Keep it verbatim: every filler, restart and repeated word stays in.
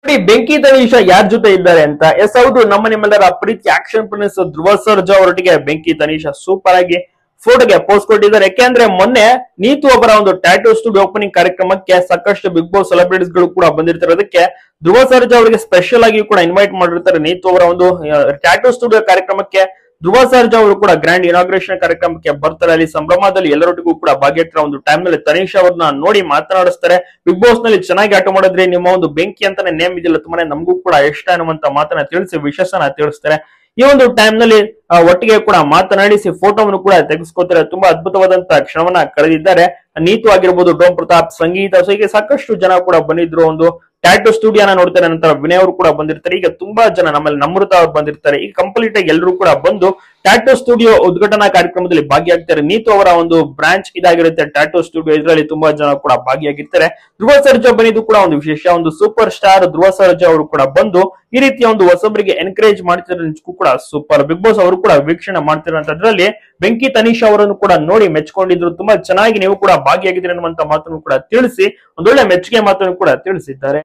ಬೆಂಕಿ ತನೀಶ್ ಯಾರ ಜೊತೆ ಇದ್ದಾರೆ ಅಂತ. ಎಸ್ ಹೌದು, ನಮ್ಮ ನಿಮ್ಮೆಲ್ಲರ ಪ್ರೀತಿ ಆಕ್ಷನ್ ಪ್ರಿನ್ಸ್ ಧ್ರುವ ಸರ್ಜಾ ಅವರೊಟ್ಟಿಗೆ ಬೆಂಕಿ ತನೀಶ್ ಸೂಪರ್ ಆಗಿ ಫೋಟೋಗೆ ಪೋಸ್ಟ್ ಕೊಟ್ಟಿದ್ದಾರೆ. ಯಾಕೆಂದ್ರೆ ಮೊನ್ನೆ ನೀತು ಅವರ ಒಂದು ಟ್ಯಾಟೂ ಸ್ಟುಡಿಯೋ ಓಪನಿಂಗ್ ಕಾರ್ಯಕ್ರಮಕ್ಕೆ ಸಾಕಷ್ಟು ಬಿಗ್ ಬಾಸ್ ಸೆಲೆಬ್ರಿಟೀಸ್ ಗಳು ಕೂಡ ಬಂದಿರ್ತಿರೋದಕ್ಕೆ ಧ್ರುವ ಸರ್ಜಾ ಅವರಿಗೆ ಸ್ಪೆಷಲ್ ಆಗಿ ಕೂಡ ಇನ್ವೈಟ್ ಮಾಡಿರ್ತಾರೆ. ನೀತು ಅವರ ಒಂದು ಟ್ಯಾಟೂ ಸ್ಟುಡಿಯೋ ಕಾರ್ಯಕ್ರಮಕ್ಕೆ ಧ್ರುವ ಸರ್ಜಾ ಅವರು ಕೂಡ ಗ್ರ್ಯಾಂಡ್ ಇನಾಗ್ರೇಷನ್ ಕಾರ್ಯಕ್ರಮಕ್ಕೆ ಬರ್ತಾರೆ. ಅಲ್ಲಿ ಸಂಭ್ರಮದಲ್ಲಿ ಎಲ್ಲರೊಟ್ಟಿಗೂ ಕೂಡ ಭಾಗಿಯಾಗ್ತಾರೆ. ಒಂದು ಟೈಮ್ ನಲ್ಲಿ ತನೀಶ್ ಅವ್ರನ್ನ ನೋಡಿ ಮಾತನಾಡಿಸ್ತಾರೆ. ಬಿಗ್ ಬಾಸ್ ನಲ್ಲಿ ಚೆನ್ನಾಗಿ ಆಟ ಮಾಡಿದ್ರೆ ನಿಮ್ಮ ಒಂದು ಬೆಂಕಿ ಅಂತಾನೆ ನೇಮ್ ಇದೆಯಲ್ಲ, ತುಂಬಾನೇ ನಮಗೂ ಕೂಡ ಇಷ್ಟ ಅನ್ನುವಂತ ಮಾತನ್ನ ತಿಳಿಸಿ ವಿಶೇಷನ ತಿಳಿಸ್ತಾರೆ. ಈ ಒಂದು ಟೈಮ್ ನಲ್ಲಿ ಒಟ್ಟಿಗೆ ಕೂಡ ಮಾತನಾಡಿಸಿ ಫೋಟೋವನ್ನು ಕೂಡ ತೆಗೆಸ್ಕೊತಾರೆ. ತುಂಬಾ ಅದ್ಭುತವಾದಂತಹ ಕ್ಷಣವನ್ನ ಕಳೆದಿದ್ದಾರೆ. ನೀತು ಆಗಿರ್ಬೋದು, ಡೋಮ್ ಪ್ರತಾಪ್, ಸಂಗೀತ, ಸೊ ಹೀಗೆ ಸಾಕಷ್ಟು ಜನ ಕೂಡ ಬಂದಿದ್ರು. ಒಂದು ಟ್ಯಾಟೂ ಸ್ಟುಡಿಯೋನ ನೋಡ್ತಾರೆ. ನಂತರ ವಿನಯ್ ಅವರು ಕೂಡ ಬಂದಿರ್ತಾರೆ. ಈಗ ತುಂಬಾ ಜನ ನಮ್ಮಲ್ಲಿ ನಮ್ರತಾ ಅವ್ರು ಬಂದಿರ್ತಾರೆ. ಈಗ ಕಂಪ್ಲೀಟ್ ಆಗಿ ಎಲ್ಲರೂ ಕೂಡ ಬಂದು ಟ್ಯಾಟೂ ಸ್ಟುಡಿಯೋ ಉದ್ಘಾಟನಾ ಕಾರ್ಯಕ್ರಮದಲ್ಲಿ ಭಾಗಿಯಾಗ್ತಾರೆ. ನೀತು ಅವರ ಒಂದು ಬ್ರಾಂಚ್ ಇದಾಗಿರುತ್ತೆ ಟ್ಯಾಟೂ ಸ್ಟುಡಿಯೋ. ಇದರಲ್ಲಿ ತುಂಬಾ ಜನ ಕೂಡ ಭಾಗಿಯಾಗಿರ್ತಾರೆ. ಧ್ರುವ ಸರ್ಜಾ ಬಂದಿದ್ದು ಕೂಡ ಒಂದು ವಿಶೇಷ. ಒಂದು ಸೂಪರ್ ಸ್ಟಾರ್ ಧ್ರುವ ಸರ್ಜಾ ಅವರು ಕೂಡ ಬಂದು ಈ ರೀತಿಯ ಒಂದು ಹೊಸಬರಿಗೆ ಎನ್ಕರೇಜ್ ಮಾಡ್ತಿರೋ ನಿಜಕ್ಕೂ ಕೂಡ ಸೂಪರ್. ಬಿಗ್ ಬಾಸ್ ಅವರು ಕೂಡ ವೀಕ್ಷಣೆ ಮಾಡ್ತಿರೋದ್ರಲ್ಲಿ ಬೆಂಕಿ ತನೀಶ್ ಅವರನ್ನು ಕೂಡ ನೋಡಿ ಮೆಚ್ಕೊಂಡಿದ್ರು. ತುಂಬಾ ಚೆನ್ನಾಗಿ ನೀವು ಕೂಡ ಭಾಗಿಯಾಗಿದ್ರೆ ಅನ್ನುವಂತ ಮಾತನ್ನು ಕೂಡ ತಿಳಿಸಿ ಒಂದೊಳ್ಳೆ ಮೆಚ್ಚುಗೆ ಮಾತನ್ನು ಕೂಡ ತಿಳಿಸಿದ್ದಾರೆ.